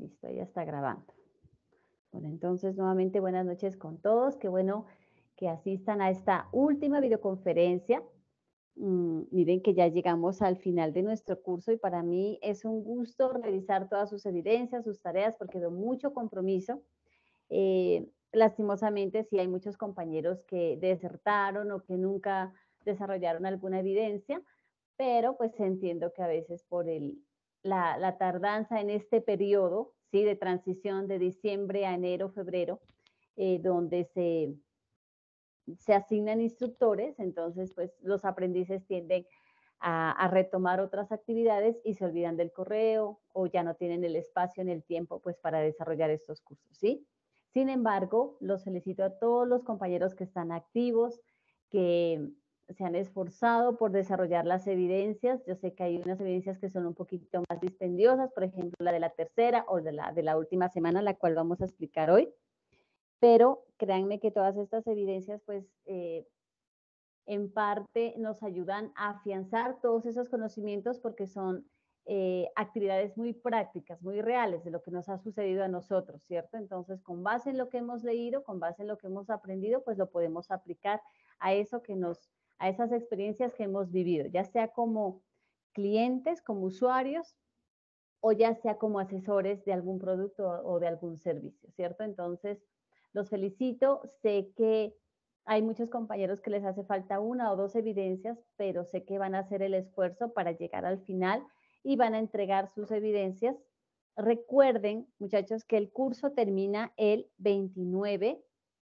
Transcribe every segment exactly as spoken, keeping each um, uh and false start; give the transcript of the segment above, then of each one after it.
Listo, ya está grabando. Bueno, entonces nuevamente buenas noches con todos. Qué bueno que asistan a esta última videoconferencia. Mm, miren que ya llegamos al final de nuestro curso y para mí es un gusto revisar todas sus evidencias, sus tareas, porque veo mucho compromiso. Eh, lastimosamente, sí hay muchos compañeros que desertaron o que nunca desarrollaron alguna evidencia, pero pues entiendo que a veces por el, la, la tardanza en este periodo, ¿sí? De transición de diciembre a enero, febrero, eh, donde se, se asignan instructores, entonces pues los aprendices tienden a, a, retomar otras actividades y se olvidan del correo o ya no tienen el espacio en el tiempo pues para desarrollar estos cursos, ¿sí? Sin embargo, los felicito a todos los compañeros que están activos, que se han esforzado por desarrollar las evidencias. Yo sé que hay unas evidencias que son un poquito más dispendiosas, por ejemplo, la de la tercera o de la, de la última semana, la cual vamos a explicar hoy. Pero créanme que todas estas evidencias, pues, eh, en parte nos ayudan a afianzar todos esos conocimientos porque son eh, actividades muy prácticas, muy reales de lo que nos ha sucedido a nosotros, ¿cierto? Entonces, con base en lo que hemos leído, con base en lo que hemos aprendido, pues lo podemos aplicar a eso que nos, a esas experiencias que hemos vivido, ya sea como clientes, como usuarios, o ya sea como asesores de algún producto o de algún servicio, ¿cierto? Entonces, los felicito. Sé que hay muchos compañeros que les hace falta una o dos evidencias, pero sé que van a hacer el esfuerzo para llegar al final y van a entregar sus evidencias. Recuerden, muchachos, que el curso termina el veintinueve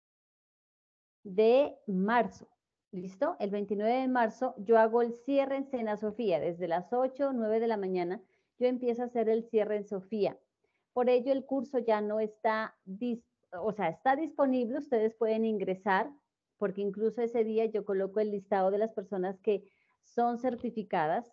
de marzo. ¿Listo? El veintinueve de marzo yo hago el cierre en Sena Sofía desde las ocho o nueve de la mañana. Yo empiezo a hacer el cierre en Sofía. Por ello, el curso ya no está, o sea, está disponible, ustedes pueden ingresar, porque incluso ese día yo coloco el listado de las personas que son certificadas,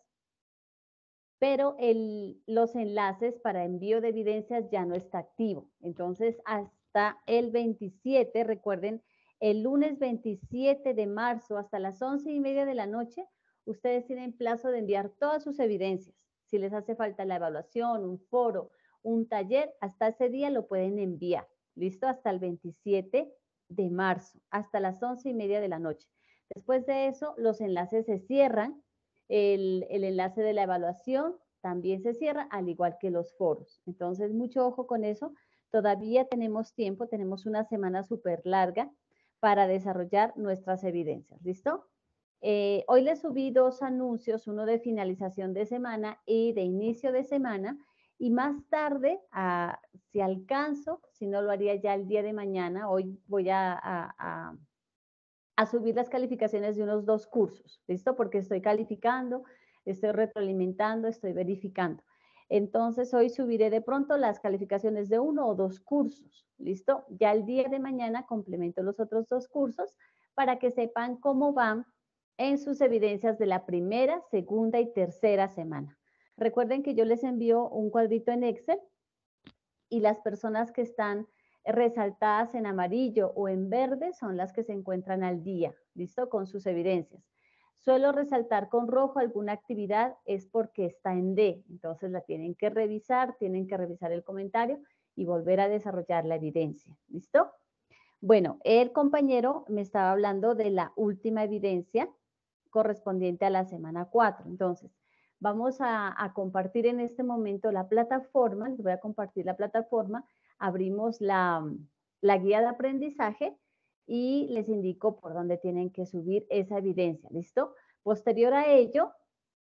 pero el, los enlaces para envío de evidencias ya no está activo. Entonces, hasta el veintisiete, recuerden, el lunes veintisiete de marzo hasta las once y media de la noche, ustedes tienen plazo de enviar todas sus evidencias. Si les hace falta la evaluación, un foro, un taller, hasta ese día lo pueden enviar. ¿Listo? Hasta el veintisiete de marzo, hasta las once y media de la noche. Después de eso, los enlaces se cierran. El, el enlace de la evaluación también se cierra, al igual que los foros. Entonces, mucho ojo con eso. Todavía tenemos tiempo, tenemos una semana súper larga para desarrollar nuestras evidencias. ¿Listo? Eh, hoy les subí dos anuncios, uno de finalización de semana y de inicio de semana, y más tarde, a, si alcanzo, si no lo haría ya el día de mañana, hoy voy a, a, a, a subir las calificaciones de unos dos cursos, ¿listo? Porque estoy calificando, estoy retroalimentando, estoy verificando. Entonces, hoy subiré de pronto las calificaciones de uno o dos cursos, ¿listo? Ya el día de mañana complemento los otros dos cursos para que sepan cómo van en sus evidencias de la primera, segunda y tercera semana. Recuerden que yo les envío un cuadrito en Excel y las personas que están resaltadas en amarillo o en verde son las que se encuentran al día, ¿listo? Con sus evidencias. Suelo resaltar con rojo alguna actividad, es porque está en D, entonces la tienen que revisar, tienen que revisar el comentario y volver a desarrollar la evidencia, ¿listo? Bueno, el compañero me estaba hablando de la última evidencia correspondiente a la semana cuatro. Entonces, vamos a, a compartir en este momento la plataforma, les voy a compartir la plataforma, abrimos la, la guía de aprendizaje y les indico por dónde tienen que subir esa evidencia, ¿listo? Posterior a ello,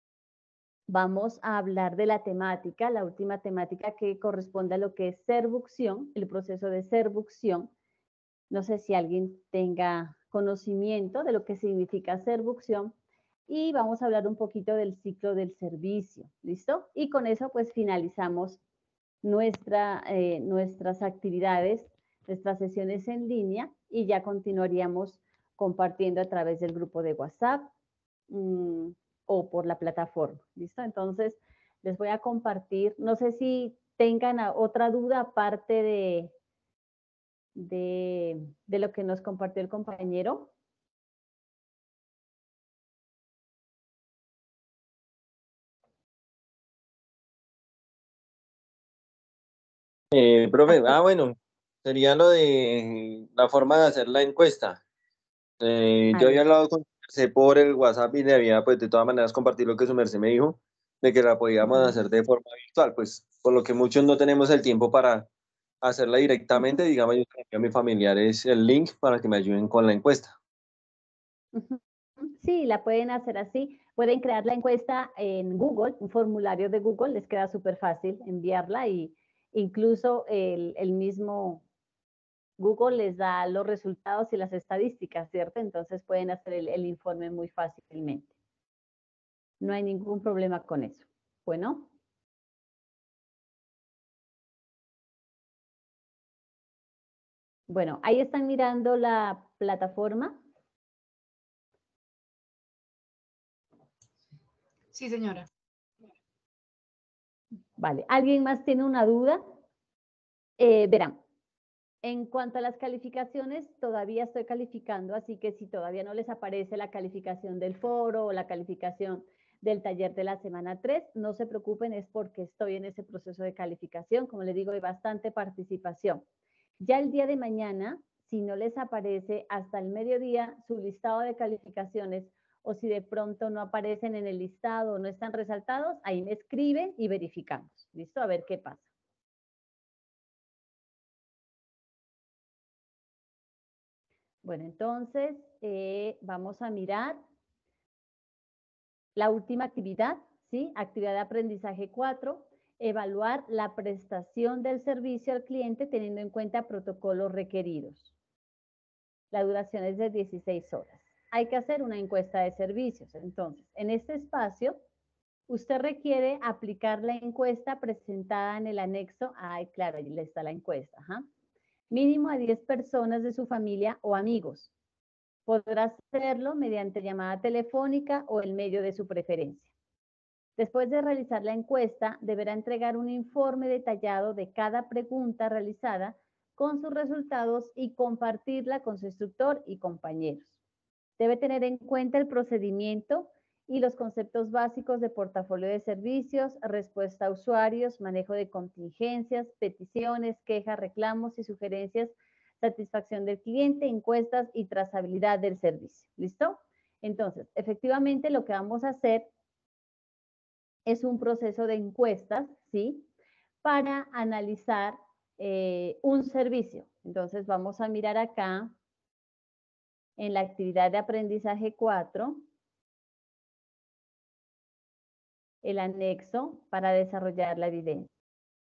vamos a hablar de la temática, la última temática que corresponde a lo que es servucción, el proceso de servucción. No sé si alguien tenga conocimiento de lo que significa servucción y vamos a hablar un poquito del ciclo del servicio, ¿listo? Y con eso pues finalizamos nuestra, eh, nuestras actividades, nuestras sesiones en línea y ya continuaríamos compartiendo a través del grupo de WhatsApp mmm, o por la plataforma, ¿listo? Entonces les voy a compartir, no sé si tengan otra duda aparte de de, de lo que nos compartió el compañero. Eh, profe, Así, ah, bueno, sería lo de la forma de hacer la encuesta. Eh, a yo había ver. hablado con su merced por el WhatsApp y le había, pues, de todas maneras compartir lo que su merced me dijo, de que la podíamos Ujú, hacer de forma virtual, pues, por lo que muchos no tenemos el tiempo para hacerla ujú, directamente, digamos, yo le envío a mis familiares el link para que me ayuden con la encuesta. ujú. Sí, la pueden hacer así. Pueden crear la encuesta en Google, un formulario de Google, les queda súper fácil enviarla y incluso el, el mismo Google les da los resultados y las estadísticas, ¿cierto? Entonces pueden hacer el, el informe muy fácilmente. No hay ningún problema con eso. Bueno, bueno, ahí están mirando la plataforma. Sí, señora. Vale, ¿alguien más tiene una duda? Eh, verán, en cuanto a las calificaciones, todavía estoy calificando, así que si todavía no les aparece la calificación del foro o la calificación del taller de la semana tres, no se preocupen, es porque estoy en ese proceso de calificación. Como les digo, hay bastante participación. Ya el día de mañana, si no les aparece hasta el mediodía su listado de calificaciones o si de pronto no aparecen en el listado o no están resaltados, ahí me escriben y verificamos. ¿Listo? A ver qué pasa. Bueno, entonces eh, vamos a mirar la última actividad, ¿sí? Actividad de aprendizaje cuatro, evaluar la prestación del servicio al cliente teniendo en cuenta protocolos requeridos. La duración es de dieciséis horas. Hay que hacer una encuesta de servicios. Entonces, en este espacio, usted requiere aplicar la encuesta presentada en el anexo. Ay, claro, ahí está la encuesta. Ajá. Mínimo a diez personas de su familia o amigos. Podrá hacerlo mediante llamada telefónica o el medio de su preferencia. Después de realizar la encuesta, deberá entregar un informe detallado de cada pregunta realizada con sus resultados y compartirla con su instructor y compañeros. Debe tener en cuenta el procedimiento y los conceptos básicos de portafolio de servicios, respuesta a usuarios, manejo de contingencias, peticiones, quejas, reclamos y sugerencias, satisfacción del cliente, encuestas y trazabilidad del servicio. ¿Listo? Entonces, efectivamente lo que vamos a hacer es un proceso de encuestas, ¿sí? Para analizar eh, un servicio. Entonces vamos a mirar acá en la actividad de aprendizaje cuatro, el anexo para desarrollar la evidencia.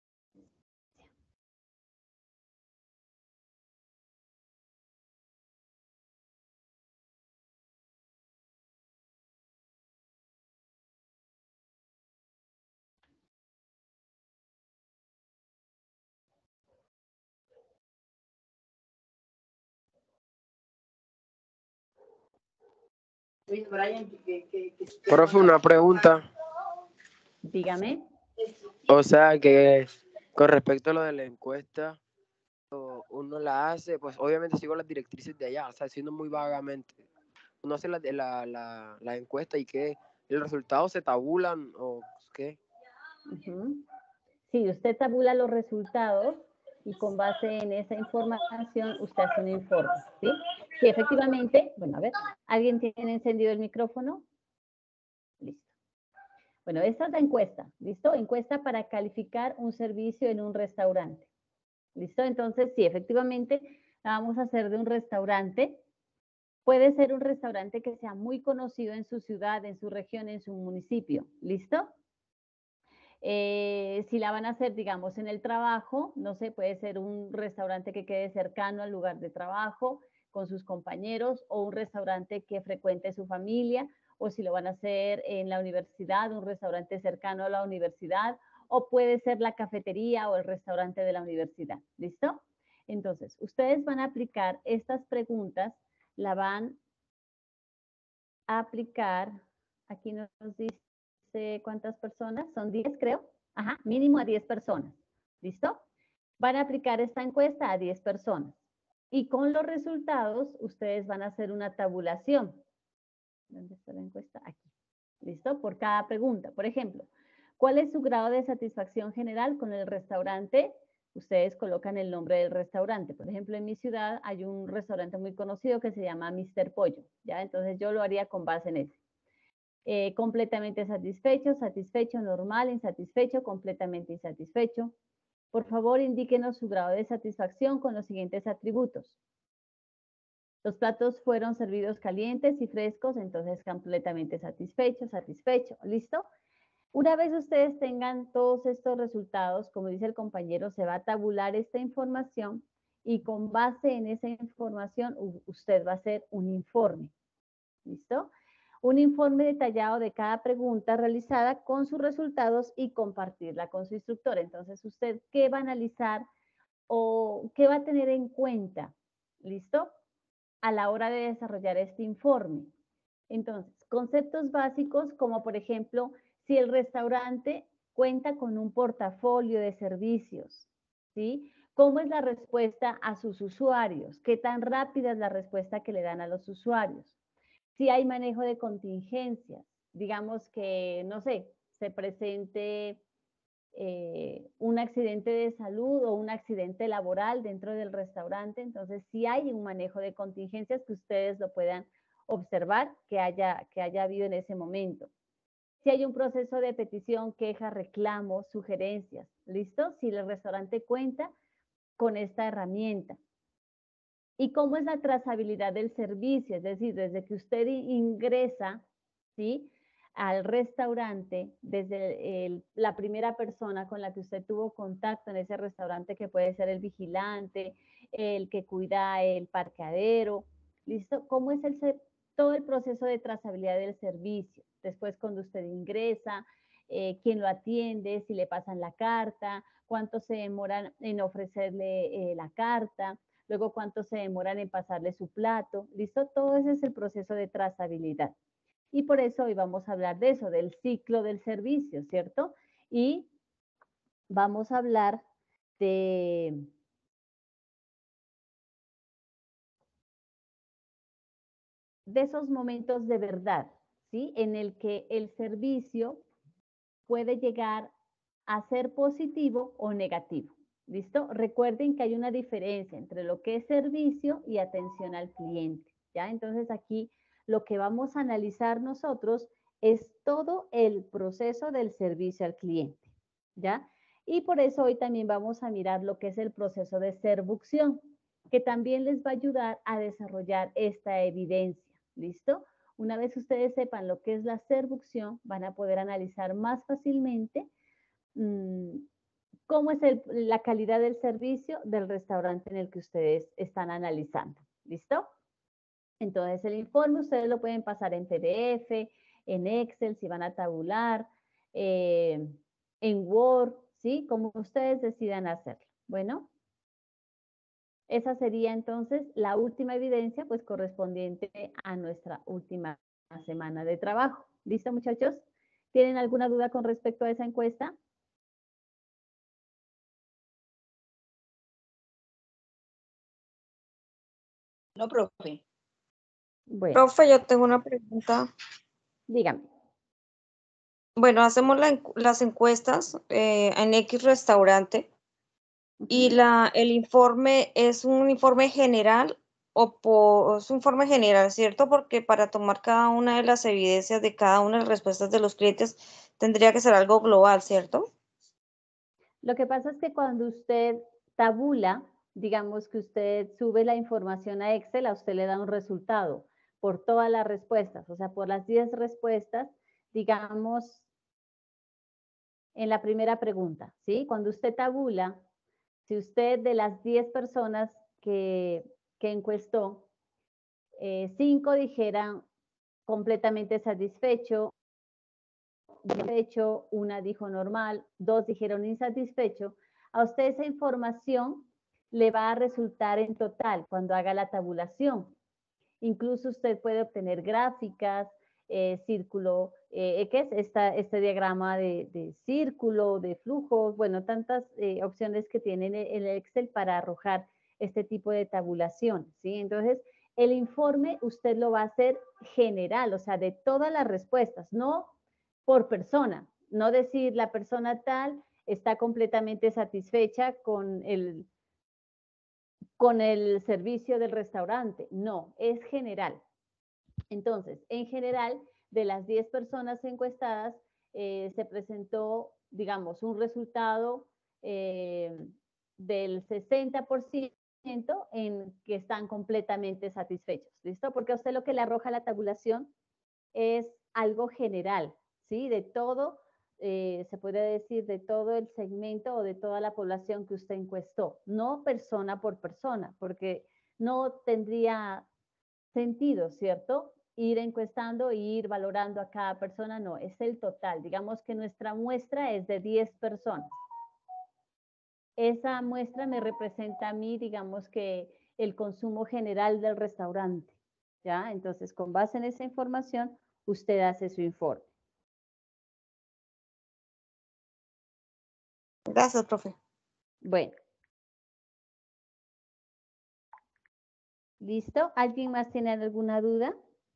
Profe, una pregunta. Dígame. O sea que con respecto a lo de la encuesta, uno la hace, pues obviamente sigo las directrices de allá, o sea, siendo muy vagamente. Uno hace la, la, la, la encuesta y que los resultados se tabulan o qué. Uh-huh. Sí, usted tabula los resultados y con base en esa información usted hace un informe, ¿sí? Sí, efectivamente, bueno, a ver, ¿alguien tiene encendido el micrófono? Listo. Bueno, esta es la encuesta, ¿listo? Encuesta para calificar un servicio en un restaurante. ¿Listo? Entonces, sí, efectivamente, la vamos a hacer de un restaurante. Puede ser un restaurante que sea muy conocido en su ciudad, en su región, en su municipio. ¿Listo? Eh, si la van a hacer, digamos, en el trabajo, no sé, puede ser un restaurante que quede cercano al lugar de trabajo con sus compañeros o un restaurante que frecuente su familia, o si lo van a hacer en la universidad, un restaurante cercano a la universidad, o puede ser la cafetería o el restaurante de la universidad. ¿Listo? Entonces, ustedes van a aplicar estas preguntas, la van a aplicar, aquí nos dice cuántas personas, son diez creo, ajá, mínimo a diez personas, ¿listo? Van a aplicar esta encuesta a diez personas y con los resultados ustedes van a hacer una tabulación. ¿Dónde está la encuesta? Aquí, ¿listo? Por cada pregunta. Por ejemplo, ¿cuál es su grado de satisfacción general con el restaurante ustedes colocan el nombre del restaurante. Por ejemplo, en mi ciudad hay un restaurante muy conocido que se llama míster Pollo, ¿ya? Entonces yo lo haría con base en ese. Eh, completamente satisfecho, satisfecho, normal, insatisfecho, completamente insatisfecho. Por favor, indíquenos su grado de satisfacción con los siguientes atributos. Los platos fueron servidos calientes y frescos, entonces completamente satisfecho, satisfecho, ¿listo? Una vez ustedes tengan todos estos resultados, como dice el compañero, se va a tabular esta información y con base en esa información usted va a hacer un informe, ¿listo? Un informe detallado de cada pregunta realizada con sus resultados y compartirla con su instructor. Entonces, ¿usted qué va a analizar o qué va a tener en cuenta? ¿Listo? A la hora de desarrollar este informe. Entonces, conceptos básicos como, por ejemplo, si el restaurante cuenta con un portafolio de servicios, ¿sí? ¿Cómo es la respuesta a sus usuarios? ¿Qué tan rápida es la respuesta que le dan a los usuarios? Si hay manejo de contingencias, digamos que, no sé, se presente eh, un accidente de salud o un accidente laboral dentro del restaurante, entonces si hay un manejo de contingencias que ustedes lo puedan observar que haya, que haya habido en ese momento. Si hay un proceso de petición, queja, reclamo, sugerencias, ¿listo? Si el restaurante cuenta con esta herramienta. ¿Y cómo es la trazabilidad del servicio? Es decir, desde que usted ingresa, ¿sí?, al restaurante, desde el, la primera persona con la que usted tuvo contacto en ese restaurante, que puede ser el vigilante, el que cuida el parqueadero, ¿listo? ¿Cómo es el, todo el proceso de trazabilidad del servicio? Después, cuando usted ingresa, eh, quién lo atiende, si le pasan la carta, cuánto se demoran en ofrecerle eh, la carta, luego cuánto se demoran en pasarle su plato, ¿listo? Todo ese es el proceso de trazabilidad. Y por eso hoy vamos a hablar de eso, del ciclo del servicio, ¿cierto? Y vamos a hablar de, de esos momentos de verdad, ¿sí? En el que el servicio puede llegar a ser positivo o negativo. ¿Listo? Recuerden que hay una diferencia entre lo que es servicio y atención al cliente, ¿ya? Entonces aquí lo que vamos a analizar nosotros es todo el proceso del servicio al cliente, ¿ya? Y por eso hoy también vamos a mirar lo que es el proceso de servucción, que también les va a ayudar a desarrollar esta evidencia, ¿listo? Una vez ustedes sepan lo que es la servucción, van a poder analizar más fácilmente mmm, cómo es el, la calidad del servicio del restaurante en el que ustedes están analizando. ¿Listo? Entonces, el informe ustedes lo pueden pasar en P D F, en Excel, si van a tabular, eh, en Word, ¿sí? Como ustedes decidan hacerlo. Bueno, esa sería entonces la última evidencia, pues correspondiente a nuestra última semana de trabajo. ¿Listo, muchachos? ¿Tienen alguna duda con respecto a esa encuesta? No, profe. Bueno. Profe, yo tengo una pregunta. Dígame. Bueno, hacemos la, las encuestas eh, en X restaurante uh-huh. y la, el informe es un informe general o por, es un informe general, ¿cierto? Porque para tomar cada una de las evidencias de cada una de las respuestas de los clientes tendría que ser algo global, ¿cierto? Lo que pasa es que cuando usted tabula, digamos que usted sube la información a Excel, a usted le da un resultado por todas las respuestas, o sea, por las diez respuestas, digamos, en la primera pregunta, ¿sí? Cuando usted tabula, si usted de las diez personas que, que encuestó, eh, cinco dijeran completamente satisfecho, satisfecho, una dijo normal, dos dijeron insatisfecho, a usted esa información le va a resultar en total cuando haga la tabulación. Incluso usted puede obtener gráficas, eh, círculo, eh, ¿qué es? Esta, este diagrama de, de círculo, de flujos, bueno, tantas eh, opciones que tiene en el Excel para arrojar este tipo de tabulación, ¿sí? Entonces, el informe usted lo va a hacer general, o sea, de todas las respuestas, no por persona, no decir la persona tal está completamente satisfecha con el, con el servicio del restaurante. No, es general. Entonces, en general, de las diez personas encuestadas, eh, se presentó, digamos, un resultado eh, del sesenta por ciento en que están completamente satisfechos, ¿listo? Porque a usted lo que le arroja la tabulación es algo general, ¿sí? De todo, eh, se puede decir, de todo el segmento o de toda la población que usted encuestó, no persona por persona, porque no tendría sentido, ¿cierto? Ir encuestando e ir valorando a cada persona, no, es el total. Digamos que nuestra muestra es de diez personas. Esa muestra me representa a mí, digamos que el consumo general del restaurante, ¿ya? Entonces, con base en esa información, usted hace su informe. Gracias, profe. Bueno. ¿Listo? ¿Alguien más tiene alguna duda?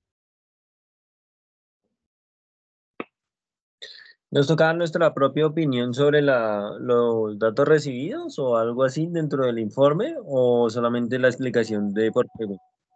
¿Nos tocaba nuestra propia opinión sobre la, los datos recibidos o algo así dentro del informe o solamente la explicación de por qué?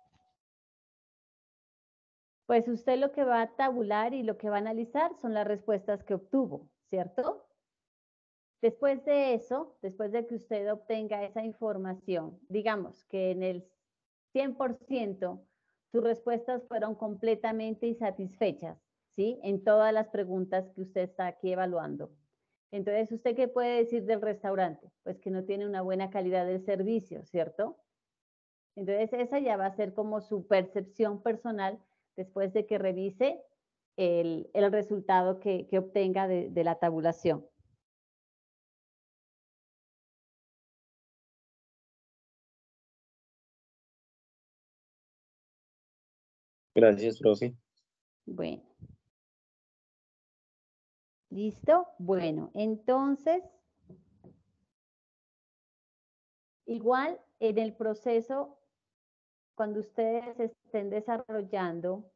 Pues usted lo que va a tabular y lo que va a analizar son las respuestas que obtuvo, ¿cierto? Después de eso, después de que usted obtenga esa información, digamos que en el cien por ciento sus respuestas fueron completamente insatisfechas, ¿sí? En todas las preguntas que usted está aquí evaluando. Entonces, ¿usted qué puede decir del restaurante? Pues que no tiene una buena calidad del servicio, ¿cierto? Entonces, esa ya va a ser como su percepción personal después de que revise el, el resultado que, que obtenga de, de la tabulación. Gracias, profe. Bueno. ¿Listo? Bueno, entonces, igual en el proceso, cuando ustedes estén desarrollando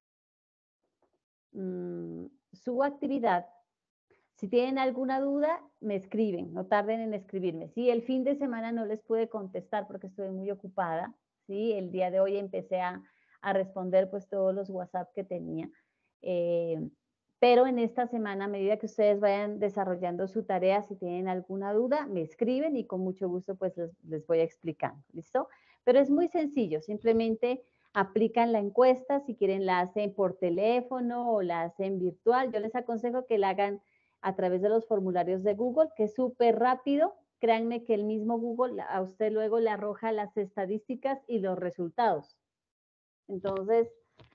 mmm, su actividad, si tienen alguna duda, me escriben, no tarden en escribirme. Si el fin de semana no les pude contestar porque estuve muy ocupada, ¿sí? El día de hoy empecé a, a responder pues todos los WhatsApp que tenía. Eh, pero en esta semana, a medida que ustedes vayan desarrollando su tarea, si tienen alguna duda, me escriben y con mucho gusto pues les, les voy explicando, ¿listo? Pero es muy sencillo, simplemente aplican la encuesta, si quieren la hacen por teléfono o la hacen virtual. Yo les aconsejo que la hagan a través de los formularios de Google, que es súper rápido. Créanme que el mismo Google a usted luego le arroja las estadísticas y los resultados. Entonces,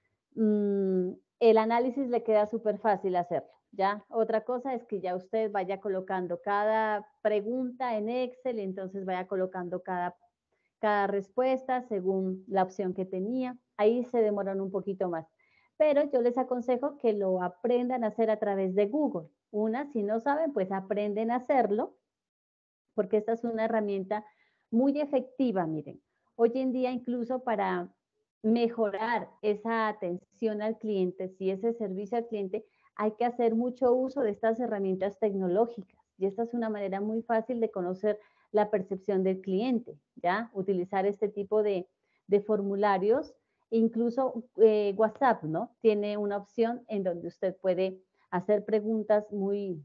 mmm, el análisis le queda súper fácil hacerlo, ¿ya? Otra cosa es que ya usted vaya colocando cada pregunta en Excel y entonces vaya colocando cada, cada respuesta según la opción que tenía. Ahí se demoran un poquito más. Pero yo les aconsejo que lo aprendan a hacer a través de Google. Una, si no saben, pues aprenden a hacerlo, porque esta es una herramienta muy efectiva, miren. Hoy en día incluso para mejorar esa atención al cliente, si ese servicio al cliente, hay que hacer mucho uso de estas herramientas tecnológicas. Y esta es una manera muy fácil de conocer la percepción del cliente, ¿ya? Utilizar este tipo de, de formularios. Incluso eh, WhatsApp, ¿no? Tiene una opción en donde usted puede hacer preguntas muy,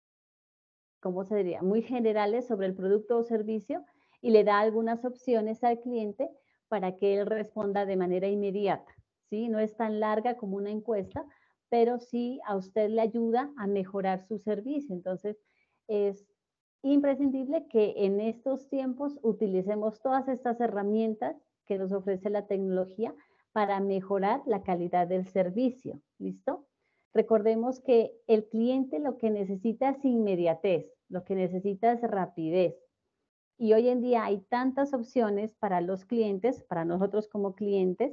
¿cómo se diría? Muy generales sobre el producto o servicio y le da algunas opciones al cliente para que él responda de manera inmediata, ¿sí? No es tan larga como una encuesta, pero sí a usted le ayuda a mejorar su servicio. Entonces, es imprescindible que en estos tiempos utilicemos todas estas herramientas que nos ofrece la tecnología para mejorar la calidad del servicio, ¿listo? Recordemos que el cliente lo que necesita es inmediatez, lo que necesita es rapidez. Y hoy en día hay tantas opciones para los clientes, para nosotros como clientes,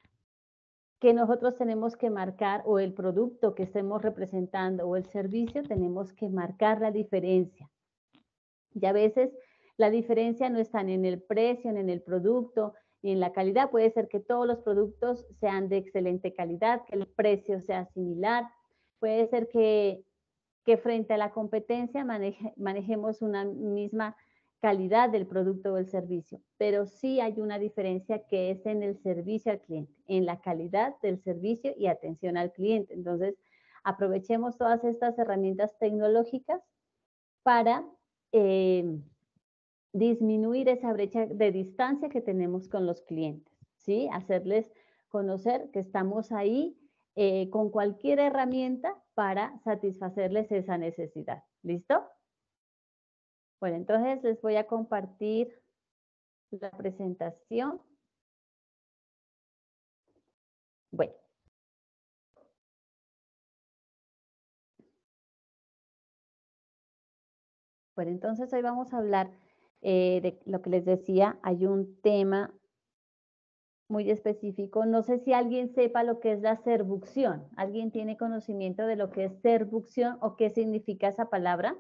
que nosotros tenemos que marcar, o el producto que estemos representando o el servicio, tenemos que marcar la diferencia. Y a veces la diferencia no está ni en el precio, ni en el producto, ni en la calidad. Puede ser que todos los productos sean de excelente calidad, que el precio sea similar. Puede ser que que frente a la competencia maneje, manejemos una misma calidad del producto o el servicio, pero sí hay una diferencia que es en el servicio al cliente, en la calidad del servicio y atención al cliente. Entonces, aprovechemos todas estas herramientas tecnológicas para eh, disminuir esa brecha de distancia que tenemos con los clientes, ¿sí? Hacerles conocer que estamos ahí eh, con cualquier herramienta para satisfacerles esa necesidad. ¿Listo? Bueno, entonces les voy a compartir la presentación. Bueno. Bueno, entonces hoy vamos a hablar eh, de lo que les decía, hay un tema muy específico. No sé si alguien sepa lo que es la servucción. ¿Alguien tiene conocimiento de lo que es servucción o qué significa esa palabra?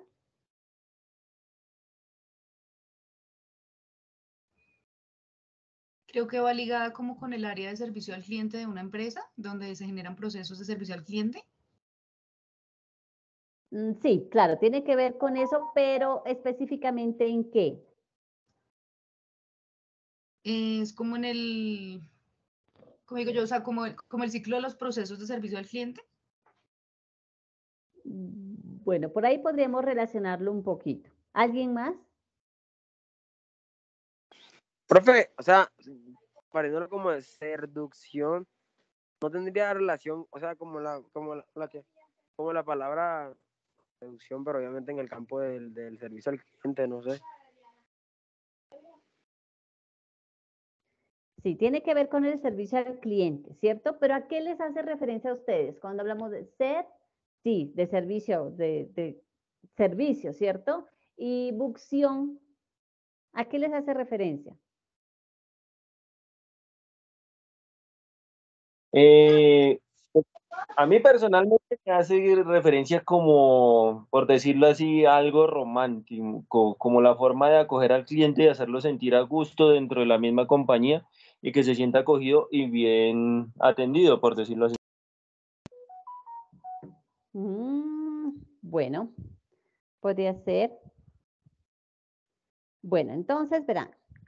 Creo que va ligada como con el área de servicio al cliente de una empresa, donde se generan procesos de servicio al cliente. Mm, sí, claro, tiene que ver con eso, pero específicamente ¿en qué? Es como en el, como digo yo, o sea, como el, como el ciclo de los procesos de servicio al cliente. Bueno, por ahí podríamos relacionarlo un poquito. ¿Alguien más? Profe, o sea, pareciendo como de seducción, no tendría relación, o sea, como la, como la, la que, como la palabra seducción, pero obviamente en el campo del, del servicio al cliente, no sé. Sí, tiene que ver con el servicio al cliente, ¿cierto? Pero ¿a qué les hace referencia a ustedes cuando hablamos de ser? Sí, de servicio, de, de servicio, ¿cierto? Y bucción, ¿a qué les hace referencia? Eh, a mí personalmente me hace referencia como, por decirlo así, algo romántico, como la forma de acoger al cliente y hacerlo sentir a gusto dentro de la misma compañía y que se sienta acogido y bien atendido, por decirlo así. Mm, bueno, podría ser. Bueno, entonces verán.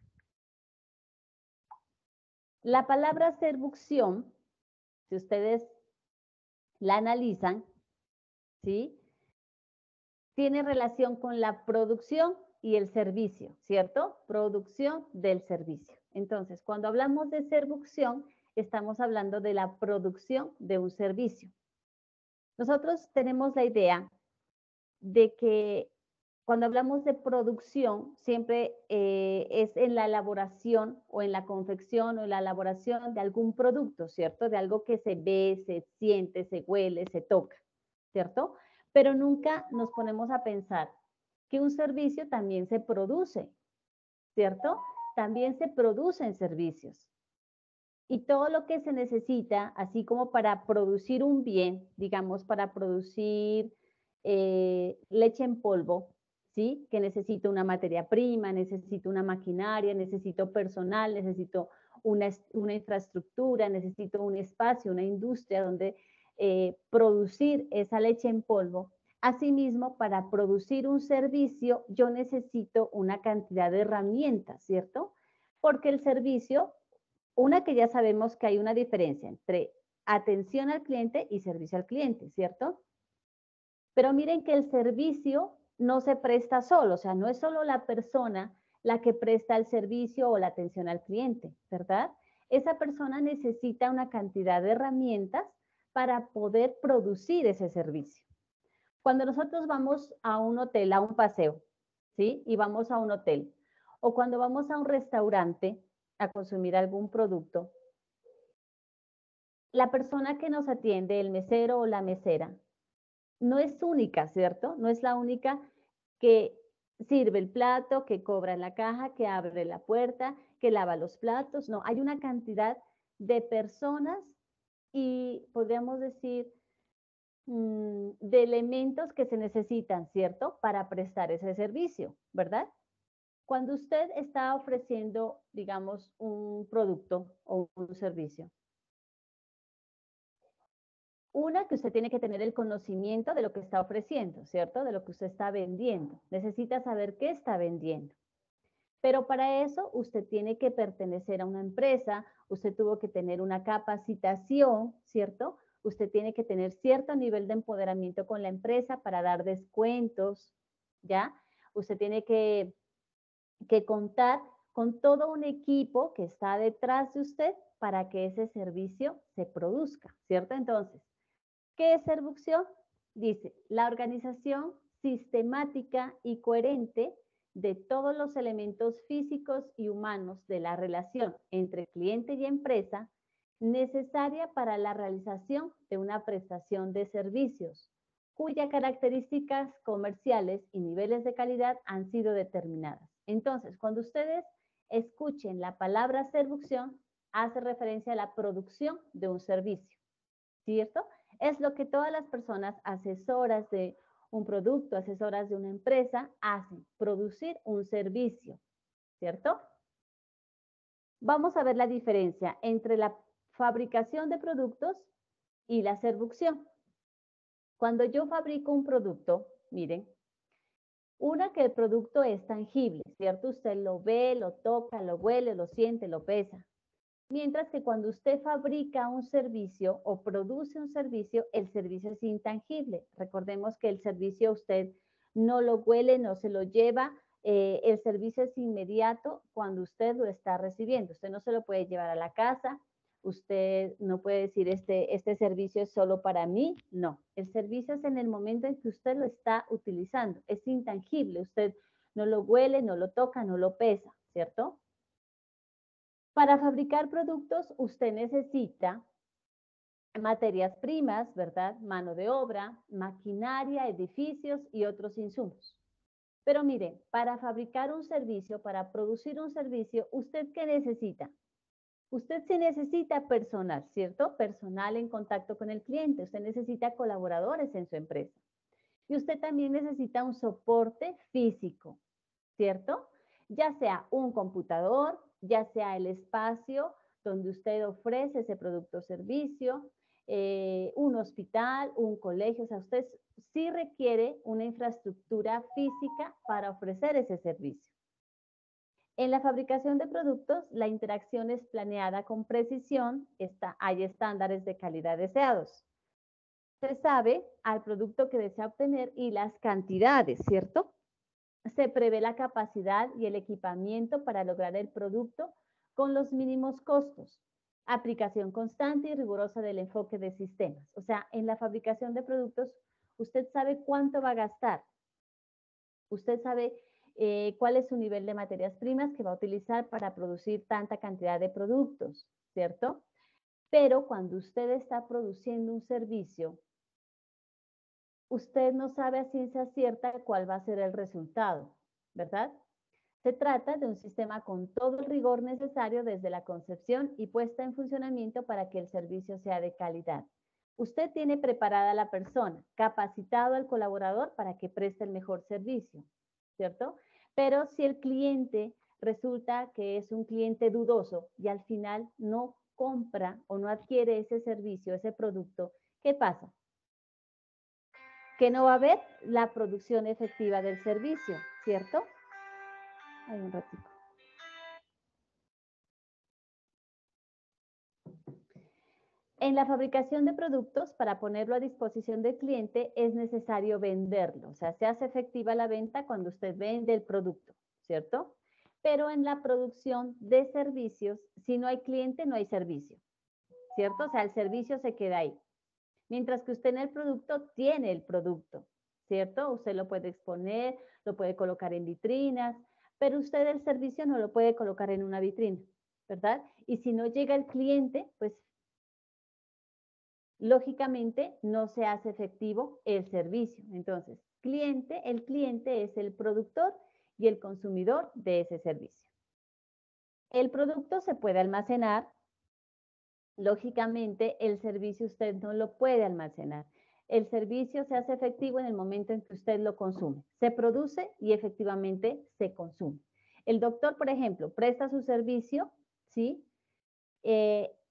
La palabra servucción, si ustedes la analizan, ¿sí? Tiene relación con la producción y el servicio, ¿cierto? Producción del servicio. Entonces, cuando hablamos de servucción, estamos hablando de la producción de un servicio. Nosotros tenemos la idea de que cuando hablamos de producción, siempre eh, es en la elaboración o en la confección o en la elaboración de algún producto, ¿cierto? De algo que se ve, se siente, se huele, se toca, ¿cierto? Pero nunca nos ponemos a pensar que un servicio también se produce, ¿cierto? También se producen servicios. Y todo lo que se necesita, así como para producir un bien, digamos, para producir eh, leche en polvo, ¿sí? Que necesito una materia prima, necesito una maquinaria, necesito personal, necesito una, una infraestructura, necesito un espacio, una industria donde eh, producir esa leche en polvo. Asimismo, para producir un servicio, yo necesito una cantidad de herramientas, ¿cierto? Porque el servicio, una que ya sabemos que hay una diferencia entre atención al cliente y servicio al cliente, ¿cierto? Pero miren que el servicio no se presta solo, o sea, no es solo la persona la que presta el servicio o la atención al cliente, ¿verdad? Esa persona necesita una cantidad de herramientas para poder producir ese servicio. Cuando nosotros vamos a un hotel, a un paseo, ¿sí? Y vamos a un hotel, o cuando vamos a un restaurante a consumir algún producto, la persona que nos atiende, el mesero o la mesera, no es única, ¿cierto? No es la única que sirve el plato, que cobra en la caja, que abre la puerta, que lava los platos. No, hay una cantidad de personas y podríamos decir mmm, de elementos que se necesitan, ¿cierto? Para prestar ese servicio, ¿verdad? Cuando usted está ofreciendo, digamos, un producto o un servicio, Una, que usted tiene que tener el conocimiento de lo que está ofreciendo, ¿cierto? De lo que usted está vendiendo. Necesita saber qué está vendiendo. Pero para eso usted tiene que pertenecer a una empresa, usted tuvo que tener una capacitación, ¿cierto? Usted tiene que tener cierto nivel de empoderamiento con la empresa para dar descuentos, ¿ya? Usted tiene que, que contar con todo un equipo que está detrás de usted para que ese servicio se produzca, ¿cierto? Entonces, ¿qué es Servucción? Dice, la organización sistemática y coherente de todos los elementos físicos y humanos de la relación entre cliente y empresa necesaria para la realización de una prestación de servicios, cuyas características comerciales y niveles de calidad han sido determinadas. Entonces, cuando ustedes escuchen la palabra Servucción, hace referencia a la producción de un servicio, ¿cierto? Es lo que todas las personas asesoras de un producto, asesoras de una empresa, hacen, producir un servicio, ¿cierto? Vamos a ver la diferencia entre la fabricación de productos y la servucción. Cuando yo fabrico un producto, miren, una que el producto es tangible, ¿cierto? Usted lo ve, lo toca, lo huele, lo siente, lo pesa. Mientras que cuando usted fabrica un servicio o produce un servicio, el servicio es intangible. Recordemos que el servicio usted no lo huele, no se lo lleva, eh, el servicio es inmediato cuando usted lo está recibiendo. Usted no se lo puede llevar a la casa, usted no puede decir este, este servicio es solo para mí, no. El servicio es en el momento en que usted lo está utilizando, es intangible, usted no lo huele, no lo toca, no lo pesa, ¿cierto? Para fabricar productos usted necesita materias primas, ¿verdad? Mano de obra, maquinaria, edificios y otros insumos. Pero mire, para fabricar un servicio, para producir un servicio, ¿usted qué necesita? Usted sí necesita personal, ¿cierto? Personal en contacto con el cliente. Usted necesita colaboradores en su empresa. Y usted también necesita un soporte físico, ¿cierto? Ya sea un computador, ya sea el espacio donde usted ofrece ese producto o servicio, eh, un hospital, un colegio, o sea, usted sí requiere una infraestructura física para ofrecer ese servicio. En la fabricación de productos, la interacción es planeada con precisión, está, hay estándares de calidad deseados. Se sabe al producto que desea obtener y las cantidades, ¿cierto? Se prevé la capacidad y el equipamiento para lograr el producto con los mínimos costos. Aplicación constante y rigurosa del enfoque de sistemas. O sea, en la fabricación de productos, usted sabe cuánto va a gastar. Usted sabe eh, cuál es su nivel de materias primas que va a utilizar para producir tanta cantidad de productos, ¿cierto? Pero cuando usted está produciendo un servicio, usted no sabe a ciencia cierta cuál va a ser el resultado, ¿verdad? Se trata de un sistema con todo el rigor necesario desde la concepción y puesta en funcionamiento para que el servicio sea de calidad. Usted tiene preparada a la persona, capacitado al colaborador para que preste el mejor servicio, ¿cierto? Pero si el cliente resulta que es un cliente dudoso y al final no compra o no adquiere ese servicio, ese producto, ¿qué pasa? Que no va a haber la producción efectiva del servicio, ¿cierto? Hay un ratito. En la fabricación de productos, para ponerlo a disposición del cliente, es necesario venderlo. O sea, se hace efectiva la venta cuando usted vende el producto, ¿cierto? Pero en la producción de servicios, si no hay cliente, no hay servicio, ¿cierto? O sea, el servicio se queda ahí. Mientras que usted en el producto tiene el producto, ¿cierto? Usted lo puede exponer, lo puede colocar en vitrinas, pero usted el servicio no lo puede colocar en una vitrina, ¿verdad? Y si no llega el cliente, pues lógicamente no se hace efectivo el servicio. Entonces, cliente, el cliente es el productor y el consumidor de ese servicio. El producto se puede almacenar. Lógicamente, el servicio usted no lo puede almacenar. El servicio se hace efectivo en el momento en que usted lo consume. Se produce y efectivamente se consume. El doctor, por ejemplo, presta su servicio, ¿sí? Eh,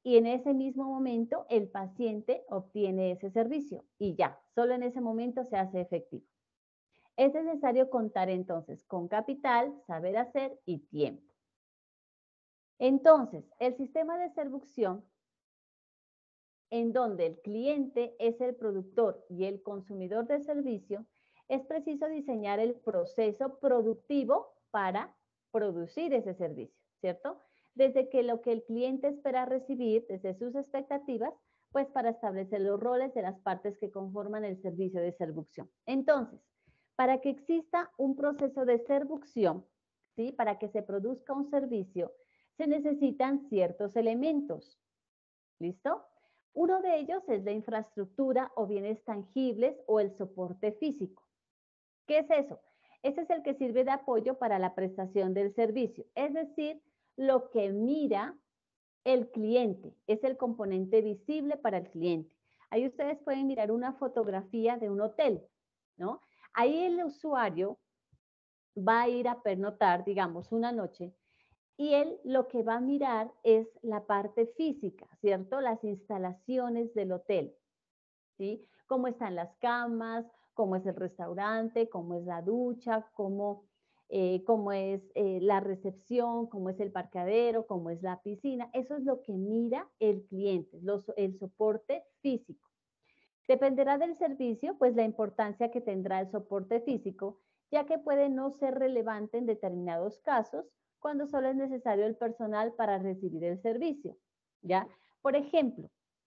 y en ese mismo momento el paciente obtiene ese servicio y ya, solo en ese momento se hace efectivo. Es necesario contar entonces con capital, saber hacer y tiempo. Entonces, el sistema de Servucción, en donde el cliente es el productor y el consumidor del servicio, es preciso diseñar el proceso productivo para producir ese servicio, ¿cierto? Desde que lo que el cliente espera recibir, desde sus expectativas, pues para establecer los roles de las partes que conforman el servicio de Servucción. Entonces, para que exista un proceso de Servucción, ¿sí? Para que se produzca un servicio, se necesitan ciertos elementos. ¿Listo? Uno de ellos es la infraestructura o bienes tangibles o el soporte físico. ¿Qué es eso? Ese es el que sirve de apoyo para la prestación del servicio, es decir, lo que mira el cliente, es el componente visible para el cliente. Ahí ustedes pueden mirar una fotografía de un hotel, ¿no? Ahí el usuario va a ir a pernoctar, digamos, una noche, y él lo que va a mirar es la parte física, ¿cierto? Las instalaciones del hotel, ¿sí? Cómo están las camas, cómo es el restaurante, cómo es la ducha, cómo, eh, cómo es eh, la recepción, cómo es el parqueadero, cómo es la piscina. Eso es lo que mira el cliente, los, el soporte físico. Dependerá del servicio, pues la importancia que tendrá el soporte físico, ya que puede no ser relevante en determinados casos, cuando solo es necesario el personal para recibir el servicio, ¿ya? Por ejemplo,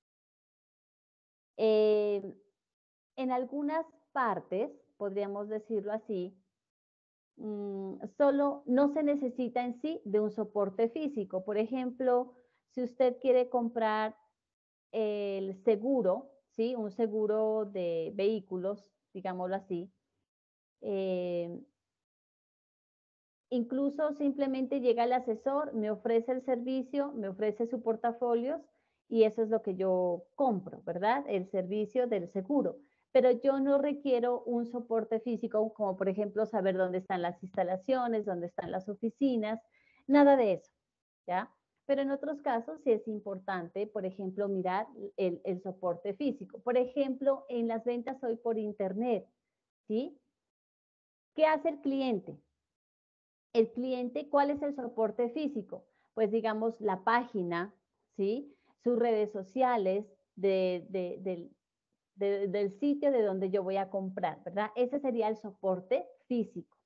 eh, en algunas partes, podríamos decirlo así, mmm, solo no se necesita en sí de un soporte físico. Por ejemplo, si usted quiere comprar el seguro, ¿sí? Un seguro de vehículos, digámoslo así, eh, incluso simplemente llega el asesor, me ofrece el servicio, me ofrece su portafolios y eso es lo que yo compro, ¿verdad? El servicio del seguro. Pero yo no requiero un soporte físico, como por ejemplo saber dónde están las instalaciones, dónde están las oficinas, nada de eso, ¿ya? Pero en otros casos sí es importante, por ejemplo, mirar el, el soporte físico. Por ejemplo, en las ventas hoy por internet, ¿sí? ¿Qué hace el cliente? El cliente, ¿cuál es el soporte físico? Pues digamos la página, ¿sí? Sus redes sociales de, de, de, de, del sitio de donde yo voy a comprar, ¿verdad? Ese sería el soporte físico.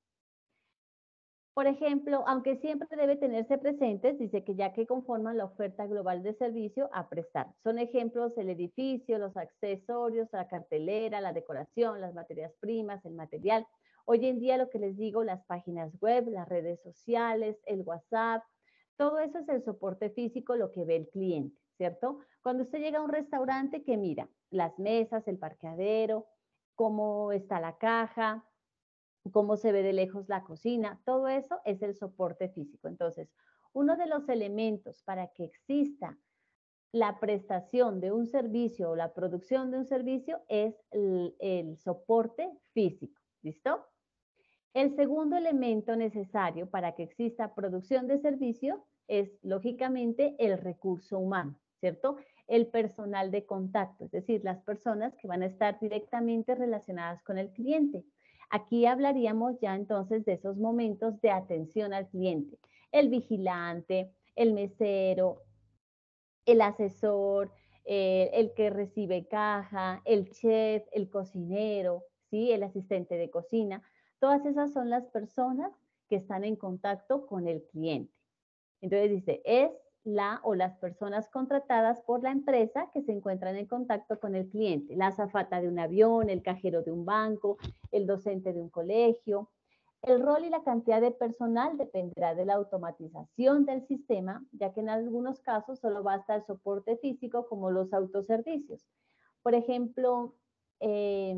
Por ejemplo, aunque siempre debe tenerse presentes, dice que ya que conforman la oferta global de servicio a prestar. Son ejemplos el edificio, los accesorios, la cartelera, la decoración, las materias primas, el material. Hoy en día lo que les digo, las páginas web, las redes sociales, el WhatsApp, todo eso es el soporte físico, lo que ve el cliente, ¿cierto? Cuando usted llega a un restaurante, ¿qué mira? Las mesas, el parqueadero, cómo está la caja, cómo se ve de lejos la cocina, todo eso es el soporte físico. Entonces, uno de los elementos para que exista la prestación de un servicio o la producción de un servicio es el, el soporte físico, ¿listo? El segundo elemento necesario para que exista producción de servicio es, lógicamente, el recurso humano, ¿cierto? El personal de contacto, es decir, las personas que van a estar directamente relacionadas con el cliente. Aquí hablaríamos ya entonces de esos momentos de atención al cliente. El vigilante, el mesero, el asesor, eh, el que recibe caja, el chef, el cocinero, ¿sí? El asistente de cocina. Todas esas son las personas que están en contacto con el cliente. Entonces dice, es la o las personas contratadas por la empresa que se encuentran en contacto con el cliente. La azafata de un avión, el cajero de un banco, el docente de un colegio. El rol y la cantidad de personal dependerá de la automatización del sistema, ya que en algunos casos solo basta el soporte físico como los autoservicios. Por ejemplo, eh,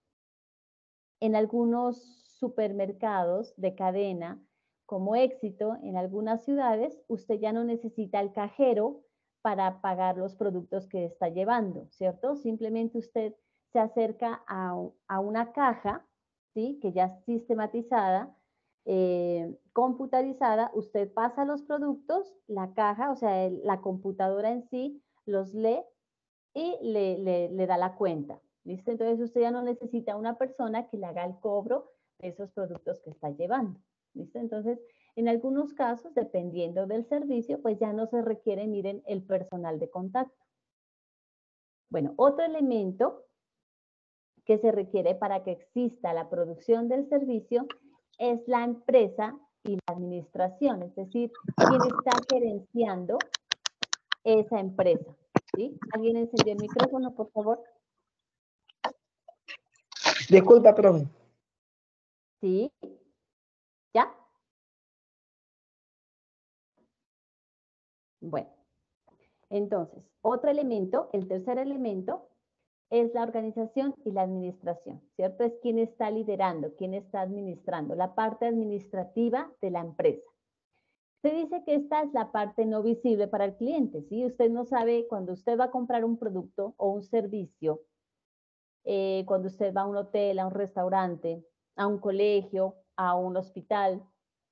en algunos supermercados de cadena, como Éxito, en algunas ciudades, usted ya no necesita el cajero para pagar los productos que está llevando, ¿cierto? Simplemente usted se acerca a, a una caja, ¿sí? Que ya es sistematizada, eh, computarizada, usted pasa los productos, la caja, o sea, el, la computadora en sí los lee y le, le, le da la cuenta. ¿Listo? Entonces usted ya no necesita una persona que le haga el cobro de esos productos que está llevando. ¿Listo? Entonces, en algunos casos, dependiendo del servicio, pues ya no se requiere, miren, el personal de contacto. Bueno, otro elemento que se requiere para que exista la producción del servicio es la empresa y la administración, es decir, quien está gerenciando esa empresa. ¿Sí? ¿Alguien encendió el micrófono, por favor? Disculpa, profe. ¿Sí? ¿Ya? Bueno, entonces, otro elemento, el tercer elemento, es la organización y la administración, ¿cierto? Es quien está liderando, quien está administrando, la parte administrativa de la empresa. Se dice que esta es la parte no visible para el cliente, ¿sí? Usted no sabe cuando usted va a comprar un producto o un servicio, eh, cuando usted va a un hotel, a un restaurante, a un colegio, a un hospital,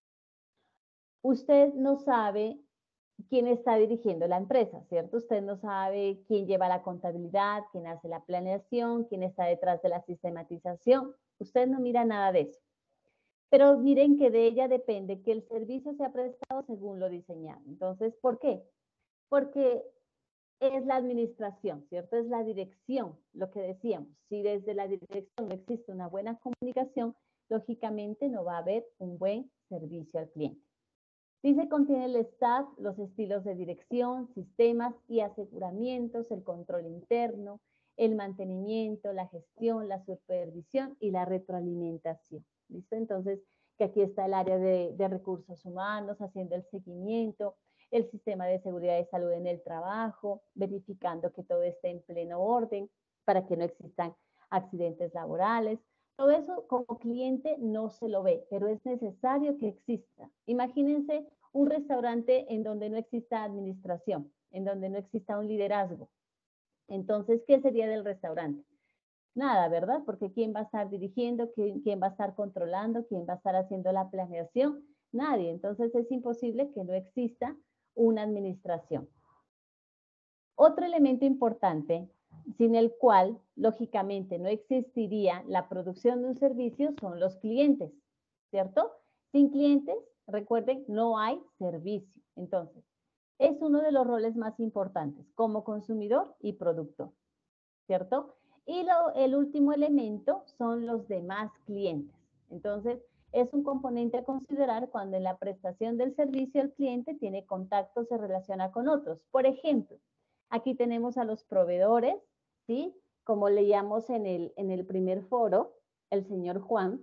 usted no sabe quién está dirigiendo la empresa, ¿cierto? Usted no sabe quién lleva la contabilidad, quién hace la planeación, quién está detrás de la sistematización. Usted no mira nada de eso. Pero miren que de ella depende que el servicio sea prestado según lo diseñado. Entonces, ¿por qué? Porque es la administración, ¿cierto? Es la dirección, lo que decíamos. Si desde la dirección no existe una buena comunicación, lógicamente no va a haber un buen servicio al cliente. Dice contiene el staff, los estilos de dirección, sistemas y aseguramientos, el control interno, el mantenimiento, la gestión, la supervisión y la retroalimentación. ¿Listo? Entonces, que aquí está el área de, de recursos humanos, haciendo el seguimiento, el sistema de seguridad y salud en el trabajo, verificando que todo esté en pleno orden para que no existan accidentes laborales. Todo eso como cliente no se lo ve, pero es necesario que exista. Imagínense un restaurante en donde no exista administración, en donde no exista un liderazgo. Entonces, ¿qué sería del restaurante? Nada, ¿verdad? Porque ¿quién va a estar dirigiendo? ¿Quién, quién va a estar controlando? ¿Quién va a estar haciendo la planeación? Nadie. Entonces es imposible que no exista una administración. Otro elemento importante, sin el cual, lógicamente, no existiría la producción de un servicio, son los clientes, ¿cierto? Sin clientes, recuerden, no hay servicio. Entonces, es uno de los roles más importantes como consumidor y productor, ¿cierto? Y lo, el último elemento son los demás clientes. Entonces, es un componente a considerar cuando en la prestación del servicio el cliente tiene contacto, se relaciona con otros. Por ejemplo, aquí tenemos a los proveedores, ¿sí? Como leíamos en el, en el primer foro, el señor Juan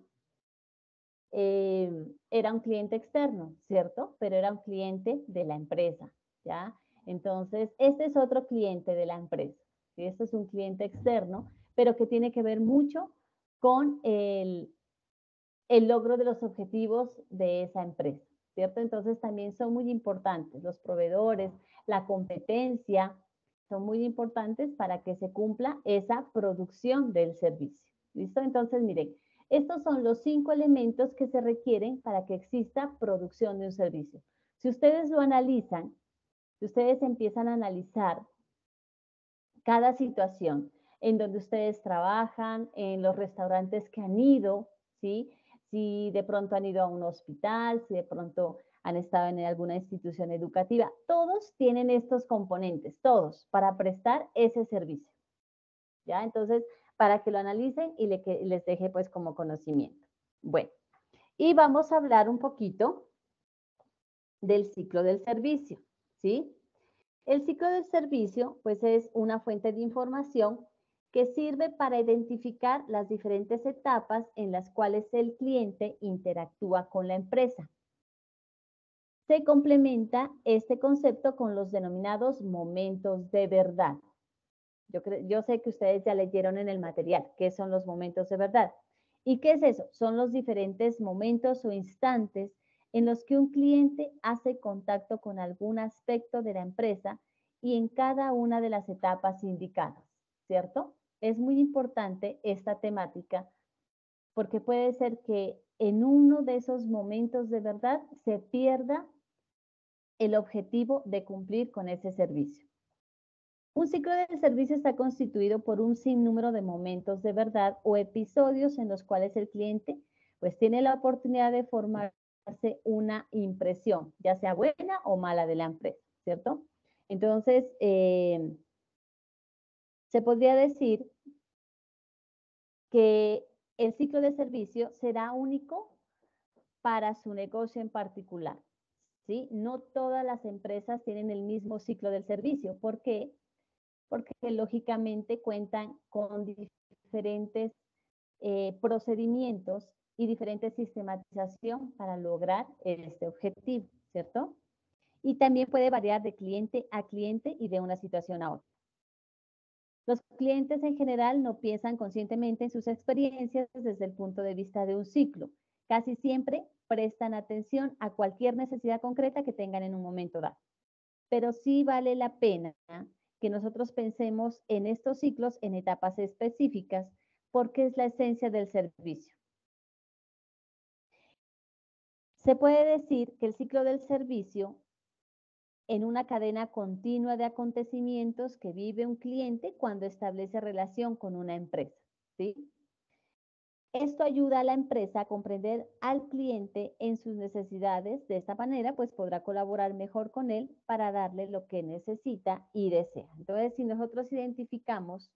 eh, era un cliente externo, ¿cierto? Pero era un cliente de la empresa, ¿ya? Entonces, este es otro cliente de la empresa, ¿sí? Este es un cliente externo, pero que tiene que ver mucho con el, el logro de los objetivos de esa empresa, ¿cierto? Entonces, también son muy importantes los proveedores, la competencia, son muy importantes para que se cumpla esa producción del servicio. ¿Listo? Entonces, miren, estos son los cinco elementos que se requieren para que exista producción de un servicio. Si ustedes lo analizan, si ustedes empiezan a analizar cada situación en donde ustedes trabajan, en los restaurantes que han ido, ¿sí? Si de pronto han ido a un hospital, si de pronto han estado en alguna institución educativa, todos tienen estos componentes, todos, para prestar ese servicio. ¿Ya? Entonces, para que lo analicen y le, que, les deje pues como conocimiento. Bueno, y vamos a hablar un poquito del ciclo del servicio, ¿sí? El ciclo del servicio pues es una fuente de información que sirve para identificar las diferentes etapas en las cuales el cliente interactúa con la empresa. Se complementa este concepto con los denominados momentos de verdad. Yo, yo sé que ustedes ya leyeron en el material qué son los momentos de verdad. ¿Y qué es eso? Son los diferentes momentos o instantes en los que un cliente hace contacto con algún aspecto de la empresa y en cada una de las etapas indicadas, ¿cierto? Es muy importante esta temática porque puede ser que en uno de esos momentos de verdad se pierda el objetivo de cumplir con ese servicio. Un ciclo de servicio está constituido por un sinnúmero de momentos de verdad o episodios en los cuales el cliente pues tiene la oportunidad de formarse una impresión, ya sea buena o mala de la empresa, ¿cierto? Entonces, eh, se podría decir que el ciclo de servicio será único para su negocio en particular, ¿sí? No todas las empresas tienen el mismo ciclo del servicio. ¿Por qué? Porque lógicamente cuentan con diferentes eh, procedimientos y diferente sistematización para lograr este objetivo, ¿cierto? Y también puede variar de cliente a cliente y de una situación a otra. Los clientes en general no piensan conscientemente en sus experiencias desde el punto de vista de un ciclo. Casi siempre prestan atención a cualquier necesidad concreta que tengan en un momento dado. Pero sí vale la pena que nosotros pensemos en estos ciclos en etapas específicas porque es la esencia del servicio. Se puede decir que el ciclo del servicio en una cadena continua de acontecimientos que vive un cliente cuando establece relación con una empresa, ¿sí? Esto ayuda a la empresa a comprender al cliente en sus necesidades. De esta manera, pues podrá colaborar mejor con él para darle lo que necesita y desea. Entonces, si nosotros identificamos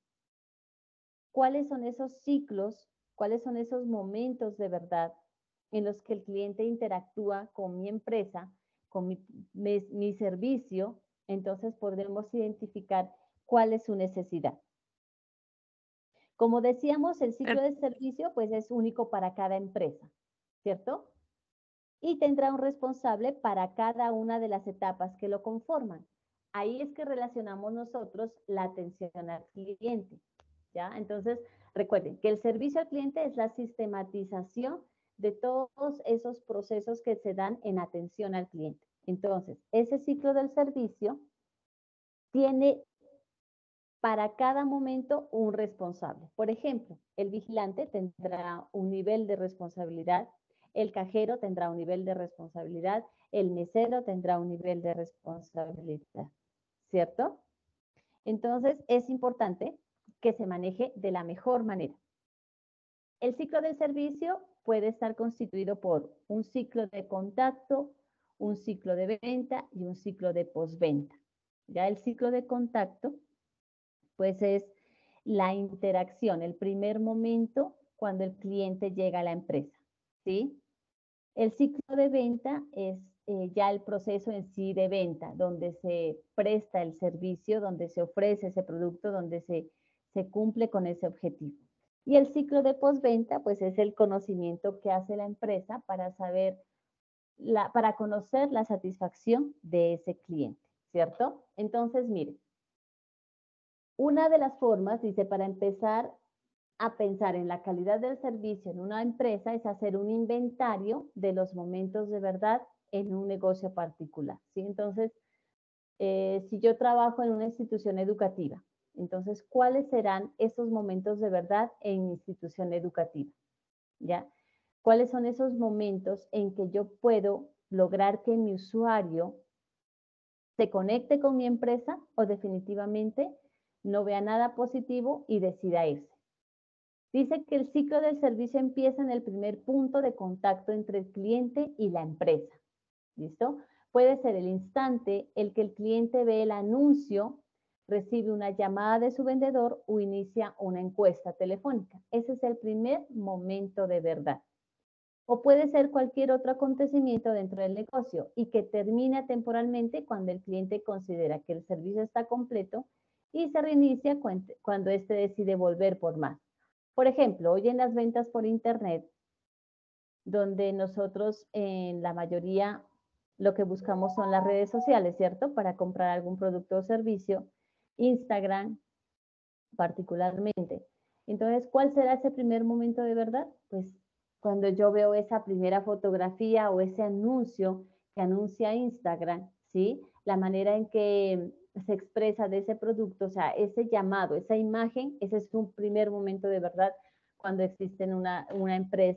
cuáles son esos ciclos, cuáles son esos momentos de verdad en los que el cliente interactúa con mi empresa, con mi, mi, mi servicio, entonces podremos identificar cuál es su necesidad. Como decíamos, el ciclo de servicio pues es único para cada empresa, ¿cierto? Y tendrá un responsable para cada una de las etapas que lo conforman. Ahí es que relacionamos nosotros la atención al cliente, ¿ya? Entonces, recuerden que el servicio al cliente es la sistematización de todos esos procesos que se dan en atención al cliente. Entonces, ese ciclo del servicio tiene para cada momento un responsable. Por ejemplo, el vigilante tendrá un nivel de responsabilidad, el cajero tendrá un nivel de responsabilidad, el mesero tendrá un nivel de responsabilidad, ¿cierto? Entonces, es importante que se maneje de la mejor manera. El ciclo del servicio puede estar constituido por un ciclo de contacto, un ciclo de venta y un ciclo de postventa. Ya el ciclo de contacto, pues es la interacción, el primer momento cuando el cliente llega a la empresa, ¿sí? El ciclo de venta es eh, ya el proceso en sí de venta, donde se presta el servicio, donde se ofrece ese producto, donde se, se cumple con ese objetivo. Y el ciclo de postventa, pues es el conocimiento que hace la empresa para saber, la, para conocer la satisfacción de ese cliente, ¿cierto? Entonces, miren, una de las formas, dice, para empezar a pensar en la calidad del servicio en una empresa es hacer un inventario de los momentos de verdad en un negocio particular, ¿sí? Entonces, eh, si yo trabajo en una institución educativa, entonces, ¿cuáles serán esos momentos de verdad en mi institución educativa? ¿Ya? ¿Cuáles son esos momentos en que yo puedo lograr que mi usuario se conecte con mi empresa o definitivamente no vea nada positivo y decida irse? Dice que el ciclo del servicio empieza en el primer punto de contacto entre el cliente y la empresa. ¿Listo? Puede ser el instante el que el cliente ve el anuncio, recibe una llamada de su vendedor o inicia una encuesta telefónica. Ese es el primer momento de verdad. O puede ser cualquier otro acontecimiento dentro del negocio y que termina temporalmente cuando el cliente considera que el servicio está completo y se reinicia cuando éste decide volver por más. Por ejemplo, hoy en las ventas por internet, donde nosotros en la mayoría lo que buscamos son las redes sociales, ¿cierto? Para comprar algún producto o servicio, Instagram particularmente. Entonces, ¿cuál será ese primer momento de verdad? Pues cuando yo veo esa primera fotografía o ese anuncio que anuncia Instagram, ¿sí? La manera en que se expresa de ese producto, o sea, ese llamado, esa imagen, ese es un primer momento de verdad cuando existe una, una empresa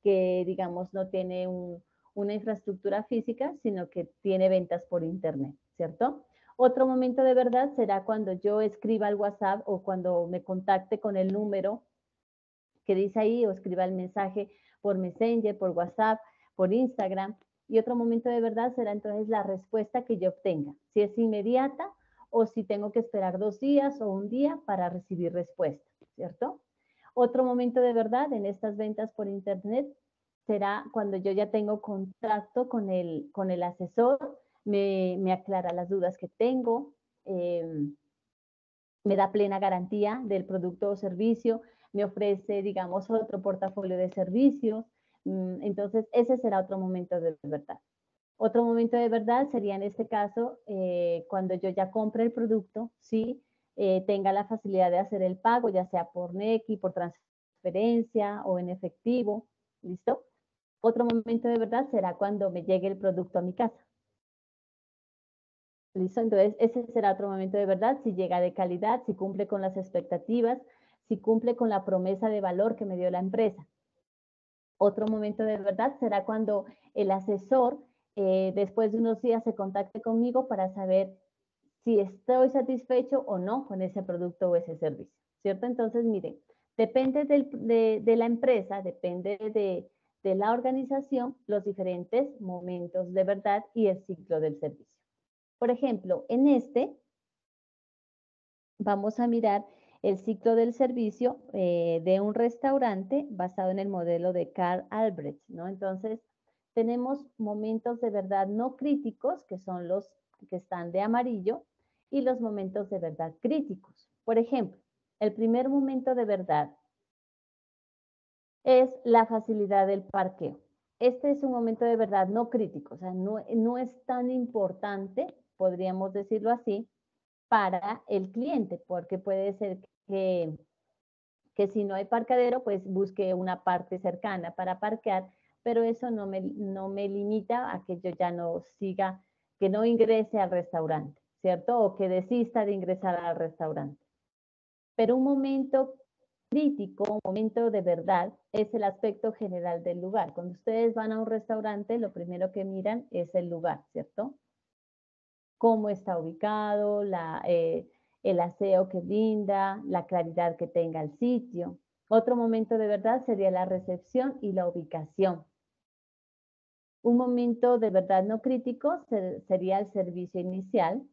que, digamos, no tiene un, una infraestructura física, sino que tiene ventas por internet, ¿cierto? Otro momento de verdad será cuando yo escriba al WhatsApp o cuando me contacte con el número que dice ahí o escriba el mensaje por Messenger, por WhatsApp, por Instagram. Y otro momento de verdad será entonces la respuesta que yo obtenga, si es inmediata o si tengo que esperar dos días o un día para recibir respuesta, ¿cierto? Otro momento de verdad en estas ventas por internet será cuando yo ya tengo contacto con el, con el asesor, me, me aclara las dudas que tengo, eh, me da plena garantía del producto o servicio, me ofrece, digamos, otro portafolio de servicios. Entonces, ese será otro momento de verdad. Otro momento de verdad sería en este caso eh, cuando yo ya compre el producto, ¿sí? Eh, tenga la facilidad de hacer el pago, ya sea por Nequi, por transferencia o en efectivo, ¿listo? Otro momento de verdad será cuando me llegue el producto a mi casa. ¿Listo? Entonces, ese será otro momento de verdad, si llega de calidad, si cumple con las expectativas, si cumple con la promesa de valor que me dio la empresa. Otro momento de verdad será cuando el asesor, eh, después de unos días, se contacte conmigo para saber si estoy satisfecho o no con ese producto o ese servicio, ¿cierto? Entonces, miren, depende del, de, de la empresa, depende de, de la organización, los diferentes momentos de verdad y el ciclo del servicio. Por ejemplo, en este vamos a mirar el ciclo del servicio eh, de un restaurante basado en el modelo de Karl Albrecht, ¿no? Entonces, tenemos momentos de verdad no críticos, que son los que están de amarillo, y los momentos de verdad críticos. Por ejemplo, el primer momento de verdad es la facilidad del parqueo. Este es un momento de verdad no crítico, o sea, no, no es tan importante, podríamos decirlo así, para el cliente, porque puede ser que, que si no hay parqueadero, pues busque una parte cercana para parquear, pero eso no me, no me limita a que yo ya no siga, que no ingrese al restaurante, ¿cierto? O que desista de ingresar al restaurante. Pero un momento crítico, un momento de verdad, es el aspecto general del lugar. Cuando ustedes van a un restaurante, lo primero que miran es el lugar, ¿cierto? Cómo está ubicado, la, eh, el aseo que brinda, la claridad que tenga el sitio. Otro momento de verdad sería la recepción y la ubicación. Un momento de verdad no crítico ser, sería el servicio inicial,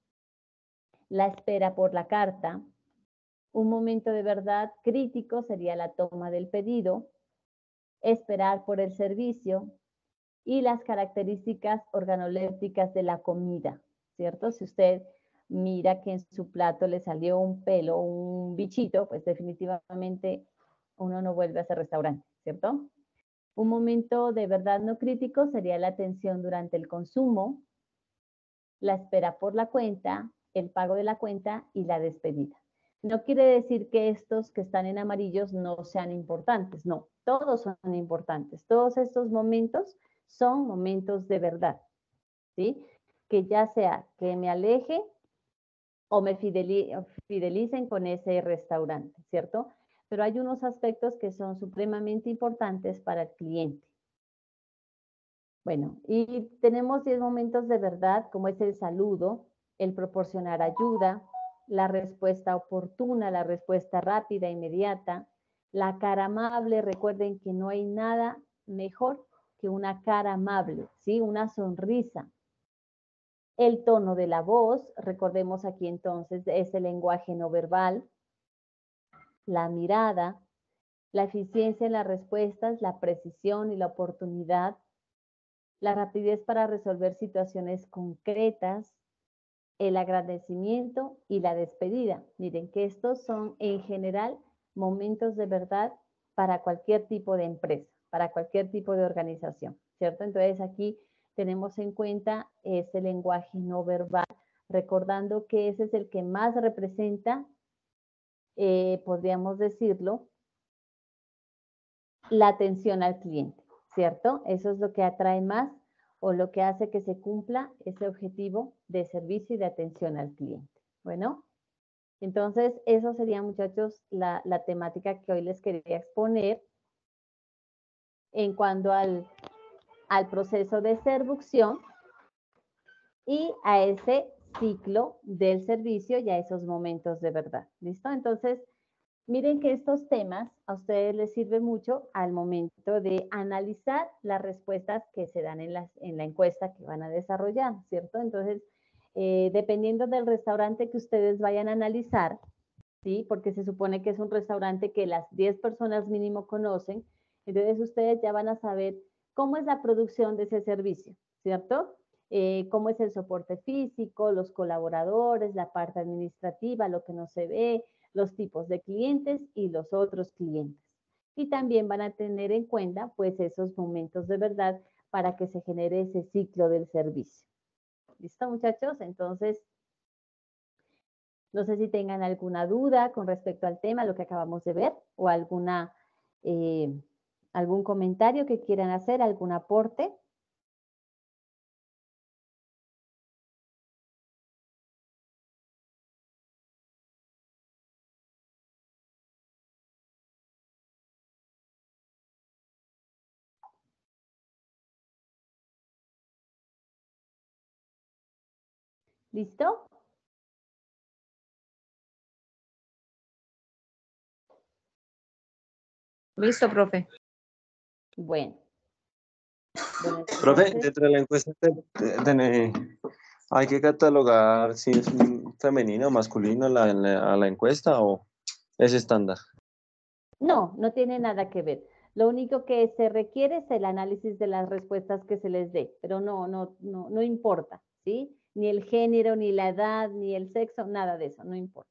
la espera por la carta. Un momento de verdad crítico sería la toma del pedido, esperar por el servicio y las características organolépticas de la comida, ¿cierto? Si usted mira que en su plato le salió un pelo, un bichito, pues definitivamente uno no vuelve a ese restaurante, ¿cierto? Un momento de verdad no crítico sería la atención durante el consumo, la espera por la cuenta, el pago de la cuenta y la despedida. No quiere decir que estos que están en amarillos no sean importantes, no, todos son importantes. Todos estos momentos son momentos de verdad, ¿sí? Que ya sea que me aleje o me fidelicen con ese restaurante, ¿cierto? Pero hay unos aspectos que son supremamente importantes para el cliente. Bueno, y tenemos diez momentos de verdad, como es el saludo, el proporcionar ayuda, la respuesta oportuna, la respuesta rápida, inmediata, la cara amable. Recuerden que no hay nada mejor que una cara amable, ¿sí? Una sonrisa. El tono de la voz, recordemos aquí entonces, es el lenguaje no verbal. La mirada, la eficiencia en las respuestas, la precisión y la oportunidad. La rapidez para resolver situaciones concretas, el agradecimiento y la despedida. Miren que estos son en general momentos de verdad para cualquier tipo de empresa, para cualquier tipo de organización, ¿cierto? Entonces aquí tenemos en cuenta ese lenguaje no verbal, recordando que ese es el que más representa, eh, podríamos decirlo, la atención al cliente, ¿cierto? Eso es lo que atrae más o lo que hace que se cumpla ese objetivo de servicio y de atención al cliente. Bueno, entonces eso sería, muchachos, la, la temática que hoy les quería exponer. en cuanto al, al proceso de servucción y a ese ciclo del servicio y a esos momentos de verdad. ¿Listo? Entonces, miren que estos temas a ustedes les sirven mucho al momento de analizar las respuestas que se dan en, las, en la encuesta que van a desarrollar, ¿cierto? Entonces, eh, dependiendo del restaurante que ustedes vayan a analizar, ¿sí? Porque se supone que es un restaurante que las diez personas mínimo conocen, entonces ustedes ya van a saber cómo es la producción de ese servicio, ¿cierto? Eh, cómo es el soporte físico, los colaboradores, la parte administrativa, lo que no se ve, los tipos de clientes y los otros clientes. Y también van a tener en cuenta pues esos momentos de verdad para que se genere ese ciclo del servicio. ¿Listo, muchachos? Entonces, no sé si tengan alguna duda con respecto al tema, lo que acabamos de ver, o alguna, eh, algún comentario que quieran hacer, algún aporte. ¿Listo? Listo, profe. Bueno. Bueno, Profe, entonces, dentro de la encuesta te- te- te- hay que catalogar si es un femenino o masculino la, la- a la encuesta o es estándar. no, no tiene nada que ver. Lo único que se requiere es el análisis de las respuestas que se les dé, pero no, no, no, no importa, ¿sí? Ni el género, ni la edad, ni el sexo, nada de eso, no importa.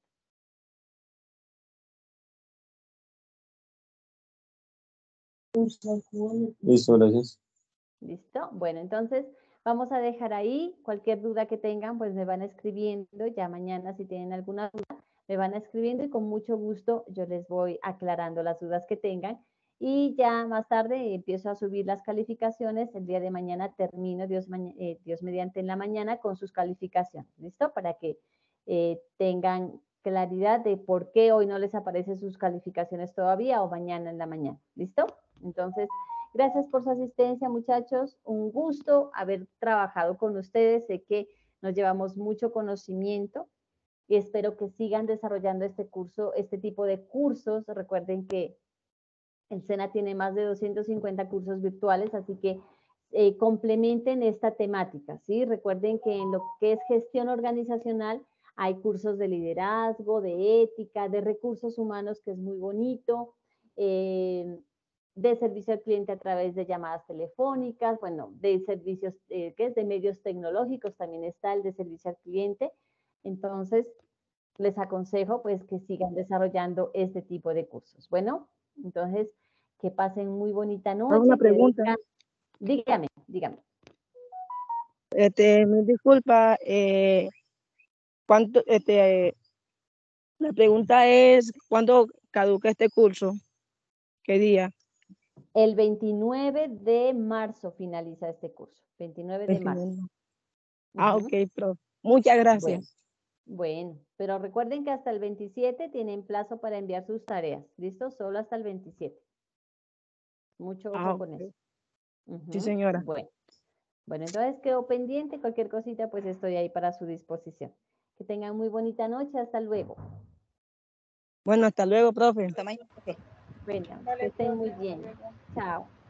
Listo, gracias. ¿Listo? Bueno, entonces vamos a dejar ahí. Cualquier duda que tengan, pues me van escribiendo. Ya mañana, si tienen alguna duda, me van escribiendo y con mucho gusto yo les voy aclarando las dudas que tengan. Y ya más tarde empiezo a subir las calificaciones. El día de mañana termino, Dios, eh, Dios mediante en la mañana, con sus calificaciones. ¿Listo? Para que eh, tengan claridad de por qué hoy no les aparecen sus calificaciones todavía o mañana en la mañana. ¿Listo? Entonces, gracias por su asistencia, muchachos. Un gusto haber trabajado con ustedes. Sé que nos llevamos mucho conocimiento y espero que sigan desarrollando este curso, este tipo de cursos. Recuerden que el SENA tiene más de doscientos cincuenta cursos virtuales, así que eh, complementen esta temática, ¿sí? Recuerden que en lo que es gestión organizacional hay cursos de liderazgo, de ética, de recursos humanos, que es muy bonito, eh, de servicio al cliente a través de llamadas telefónicas, bueno, de servicios, eh, que es de medios tecnológicos, también está el de servicio al cliente. Entonces, les aconsejo pues que sigan desarrollando este tipo de cursos. Bueno, entonces, que pasen muy bonita noche. Hago una que pregunta. tengan... Dígame, dígame. Este, me disculpa, eh, ¿cuánto, este, la pregunta es, ¿cuándo caduca este curso? ¿Qué día? El veintinueve de marzo finaliza este curso. veintinueve de marzo. Ah, Uh-huh. ok, profe. Muchas gracias. Bueno, bueno, pero recuerden que hasta el veintisiete tienen plazo para enviar sus tareas. ¿Listo? Solo hasta el veintisiete. Mucho ojo Ah, con ok. eso. Uh-huh. Sí, señora. Bueno. Bueno, entonces quedo pendiente. Cualquier cosita, pues estoy ahí para su disposición. Que tengan muy bonita noche. Hasta luego. Bueno, hasta luego, profe. Hasta mañana. Bueno, que estén muy bien. Chao.